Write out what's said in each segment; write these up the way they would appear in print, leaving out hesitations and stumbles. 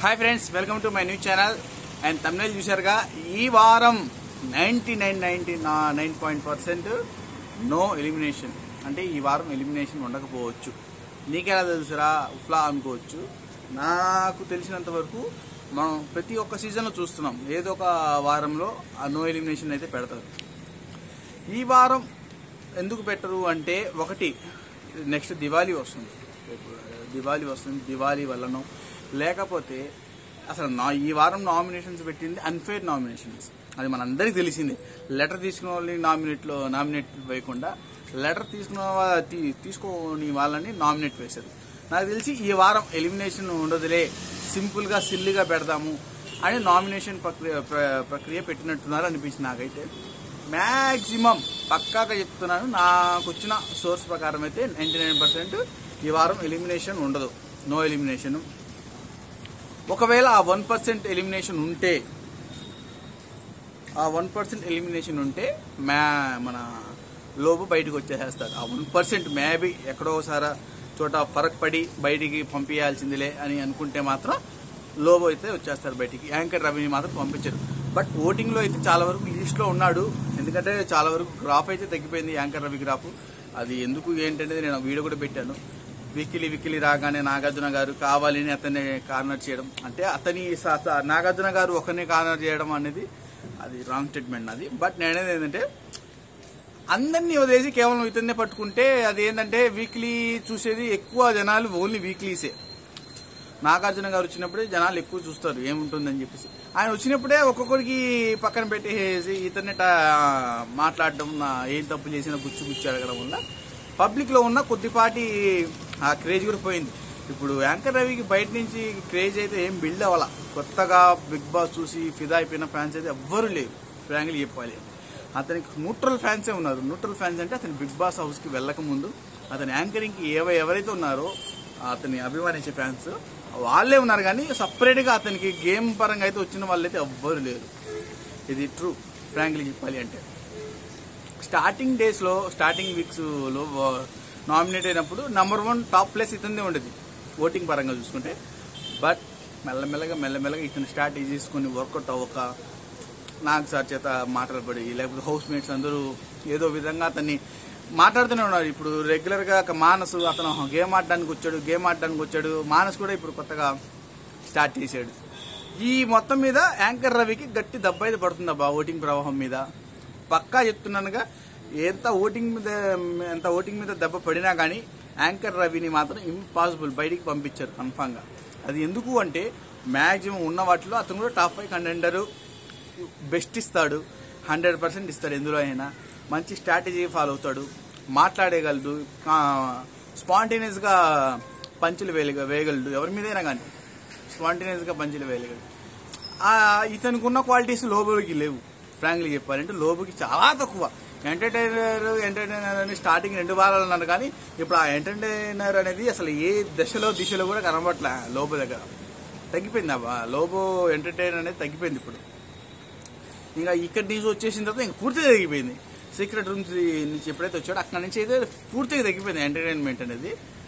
Hi friends, welcome to my new channel. And thumbnail చూశారుగా, ఈ వారం 99.9% నో ఎలిమినేషన్. అంటే ఈ వారం ఎలిమినేషన్ ఉండకపోవచ్చు. నీకెలా తెలుసురా ఉఫ్లా అనుకోవచ్చు. నాకు తెలిసినంత వరకు మనం ప్రతి ఒక్క సీజన్లో చూస్తున్నాం, ఏదో ఒక వారంలో ఆ నో ఎలిమినేషన్ అయితే పెడతారు. ఈ వారం ఎందుకు పెట్టరు అంటే, ఒకటి నెక్స్ట్ దివాళీ వస్తుంది. దివాళీ వల్లనో లేకపోతే అసలు ఈ వారం నామినేషన్స్ పెట్టింది అన్ఫేర్ నామినేషన్స్. అది మనందరికీ తెలిసిందే. లెటర్ తీసుకున్న వాళ్ళని నామినేట్ వేయకుండా లెటర్ తీసుకోని వాళ్ళని నామినేట్ వేశారు. నాకు తెలిసి ఈ వారం ఎలిమినేషన్ ఉండదులే, సింపుల్గా సిల్లిగా పెడదాము అని నామినేషన్ ప్రక్రియ పెట్టినట్టున్నారు అనిపించింది నాకైతే. మ్యాక్సిమం పక్కాగా చెప్తున్నాను, నాకు వచ్చిన సోర్స్ ప్రకారం అయితే 99% ఈ వారం ఎలిమినేషన్ ఉండదు, నో ఎలిమినేషన్. ఒకవేళ ఆ 1% ఎలిమినేషన్ ఉంటే మన లోబో బయటకు వచ్చేసేస్తాడు. ఆ 1% మేబీ ఎక్కడోసారి చోట ఫరక్ పడి బయటికి పంపించాల్సిందిలే అని అనుకుంటే మాత్రం లోబో అయితే వచ్చేస్తారు బయటికి. యాంకర్ రవిని మాత్రం పంపించరు. బట్ ఓటింగ్లో అయితే చాలా వరకు లిస్ట్లో ఉన్నాడు. ఎందుకంటే చాలా వరకు గ్రాఫ్ అయితే తగ్గిపోయింది, యాంకర్ రవి గ్రాఫ్. అది ఎందుకు ఏంటంటే నేను వీడియో కూడా పెట్టాను. విక్కిలి రాగానే నాగార్జున గారు కావాలని అతన్ని కార్నర్ చేయడం, అంటే నాగార్జున గారు ఒకరిని కార్నర్ చేయడం అనేది అది రాంగ్ స్టేట్మెంట్ అది. బట్ నేనేది ఏంటంటే, అందరినీ వదిలేసి కేవలం ఇతన్నే పట్టుకుంటే అది ఏంటంటే, వీక్లీ చూసేది ఎక్కువ జనాలు ఓన్లీ వీక్లీసే. నాగార్జున గారు వచ్చినప్పుడే జనాలు ఎక్కువ చూస్తారు ఏముంటుందని చెప్పేసి. ఆయన వచ్చినప్పుడే ఒక్కొక్కరికి పక్కన పెట్టేసి ఇతన్ని మాట్లాడడం, ఏం తప్పు చేసినా గుచ్చు అడగడం వల్ల పబ్లిక్లో ఉన్న కొద్దిపాటి ఆ క్రేజ్ కూడా పోయింది. ఇప్పుడు యాంకర్ రవికి బయట నుంచి క్రేజ్ అయితే ఏం బిల్డ్ అవ్వాల. కొత్తగా బిగ్ బాస్ చూసి ఫిదా అయిపోయిన ఫ్యాన్స్ అయితే ఎవ్వరూ లేరు, ఫ్రాంక్లీ చెప్పాలి. అతనికి న్యూట్రల్ ఫ్యాన్సే ఉన్నారు. న్యూట్రల్ ఫ్యాన్స్ అంటే అతని బిగ్ బాస్ హౌస్కి వెళ్ళక ముందు అతని యాంకరింగ్కి ఎవరైతే ఉన్నారో అతని అభిమానించే ఫ్యాన్స్ వాళ్ళే ఉన్నారు. కానీ సపరేట్గా అతనికి గేమ్ పరంగా అయితే వచ్చిన వాళ్ళైతే ఎవ్వరు లేరు. ఇది ట్రూ, ఫ్రాంక్లీ చెప్పాలి అంటే. స్టార్టింగ్ వీక్స్లో నామినేట్ అయినప్పుడు నెంబర్ 1 టాప్ ప్లేస్ ఇతనే ఉండేది ఓటింగ్ పరంగా చూసుకుంటే. బట్ మెల్లమెల్లగా ఇతను స్టార్ట్ చేసుకుని వర్కౌట్ అవ్వక నాకు సార్ చేత మాటలు పడి, లేకపోతే హౌస్ మేట్స్ అందరూ ఏదో విధంగా అతన్ని మాట్లాడుతూనే ఉన్నారు. ఇప్పుడు రెగ్యులర్గా మానసు అతను గేమ్ ఆడడానికి వచ్చాడు. మానస్ కూడా ఇప్పుడు కొత్తగా స్టార్ట్ చేశాడు. ఈ మొత్తం మీద యాంకర్ రవికి గట్టి దెబ్బ అయితే పడుతుందబ్బా ఓటింగ్ ప్రవాహం మీద. పక్కా చెప్తున్నానుగా, ఎంత ఓటింగ్ మీద దెబ్బ పడినా కానీ యాంకర్ రవిని మాత్రం ఇంపాసిబుల్ బయటికి పంపించారు కన్ఫామ్గా. అది ఎందుకు అంటే, మ్యాక్సిమం ఉన్న వాటిలో అతను కూడా టాప్ 5 కంటెండర్, బెస్ట్ ఇస్తాడు, 100% ఇస్తాడు. ఎందులో అయినా మంచి స్ట్రాటజీ ఫాలో అవుతాడు, మాట్లాడేయగలడు, స్పాంటేనియస్గా పంచులు వేయగలడు. ఎవరి మీదైనా కానీ స్పాంటేనియస్గా పంచులు వేయగలడు. ఇతనికి ఉన్న క్వాలిటీస్ లోబోకి లేవు. ఫ్రాంక్లీ చెప్పాలంటే లోబోకి చాలా తక్కువ. ఎంటర్టైనర్ అని స్టార్టింగ్ 2 వారాలు అన్నారు, కానీ ఇప్పుడు ఆ ఎంటర్టైనర్ అనేది అసలు ఏ దిశలో కూడా కనబట్లే. లోబో దగ్గర తగ్గిపోయింది. లోబో ఎంటర్టైనర్ అనేది తగ్గిపోయింది. ఇప్పుడు ఇంకా ఇక్కడి నుంచి వచ్చేసిన తర్వాత ఇంకా పూర్తిగా తగ్గిపోయింది. సీక్రెట్ రూమ్స్ నుంచి ఎప్పుడైతే వచ్చాడో అక్కడి నుంచి అయితే పూర్తిగా తగ్గిపోయింది ఎంటర్టైన్మెంట్ అనేది.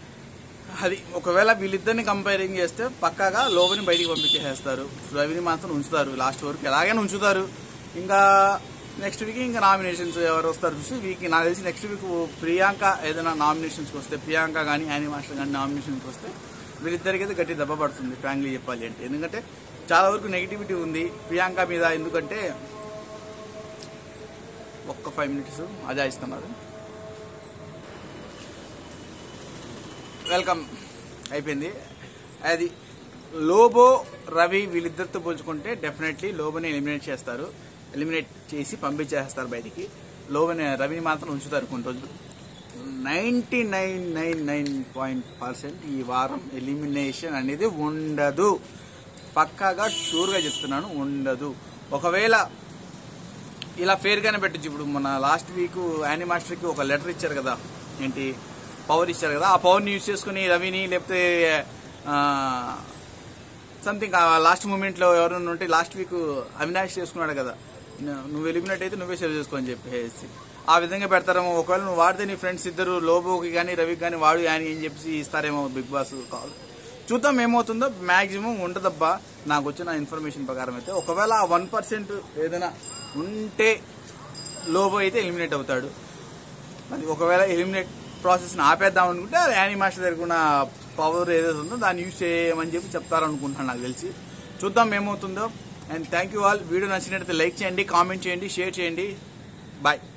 అది ఒకవేళ వీళ్ళిద్దరిని కంపేరింగ్ చేస్తే పక్కాగా లోబోని బయటికి పంపించేస్తారు, రవిని మాత్రం ఉంచుతారు లాస్ట్ వరకు, ఎలాగైనా ఉంచుతారు. ఇంకా నెక్స్ట్ వీక్ ఇంకా నామినేషన్స్ ఎవరు వస్తారు చూసి నాకు తెలిసి నెక్స్ట్ వీక్ ప్రియాంక ఏదైనా నామినేషన్స్కి వస్తే, ప్రియాంక కానీ యానీ మాస్టర్ కానీ నామినేషన్స్కి వస్తే వీళ్ళిద్దరికి అయితే గట్టి దెబ్బ పడుతుంది ఫ్రాంక్లీ చెప్పాలి అంటే. ఎందుకంటే చాలా వరకు నెగిటివిటీ ఉంది ప్రియాంక మీద. ఎందుకంటే ఒక్క 5 minutes అజాయిస్తున్నారు. వెల్కమ్ అయిపోయింది. అది లోబో రవి వీళ్ళిద్దరితో పోల్చుకుంటే డెఫినెట్లీ లోబోని ఎలిమినేట్ చేసి పంపించేస్తారు బయటికి. రవిని మాత్రం ఉంచుతారు కొన్ని రోజులు. 99.9% ఈ వారం ఎలిమినేషన్ అనేది ఉండదు. పక్కాగా షూర్గా చెప్తున్నాను, ఉండదు. ఒకవేళ ఇలా ఫేర్గానే పెట్టచ్చు. ఇప్పుడు మన లాస్ట్ వీక్ యానీ మాస్టర్కి ఒక లెటర్ ఇచ్చారు కదా, పవర్ ఇచ్చారు కదా. ఆ పవర్ని యూజ్ చేసుకుని రవిని, లేకపోతే సంథింగ్ లాస్ట్ మూమెంట్లో ఎవరైనా ఉంటే, లాస్ట్ వీక్ అవినాష్ చేసుకున్నాడు కదా, నువ్వు ఎలిమినేట్ అయితే నువ్వే సేవ్ చేసుకో అని చెప్పేసి ఆ విధంగా పెడతారేమో. ఒకవేళ నువ్వు వాడితే నీ ఫ్రెండ్స్ ఇద్దరు లోబోకి కానీ రవికి కానీ వాడు యానీ అని చెప్పి ఇస్తారేమో బిగ్ బాస్. చూద్దాం ఏమవుతుందో. మ్యాక్సిమం ఉండదబ్బా నాకు వచ్చిన ఇన్ఫర్మేషన్ ప్రకారం అయితే. ఒకవేళ 1% ఏదైనా ఉంటే లోబో అయితే ఎలిమినేట్ అవుతాడు. మరి ఒకవేళ ఎలిమినేట్ ప్రాసెస్ని ఆపేద్దాం అనుకుంటే అది యానిమాస్టర్ దగ్గర ఉన్న పవర్ ఏదైతే ఉందో దాన్ని యూజ్ చేయమని చెప్పి చెప్తారనుకుంటున్నాను నాకు తెలిసి. చూద్దాం ఏమవుతుందో. And thank you all. Video నచ్చినట్లయితే లైక్ చేయండి, కామెంట్ చేయండి, షేర్ చేయండి. బాయ్.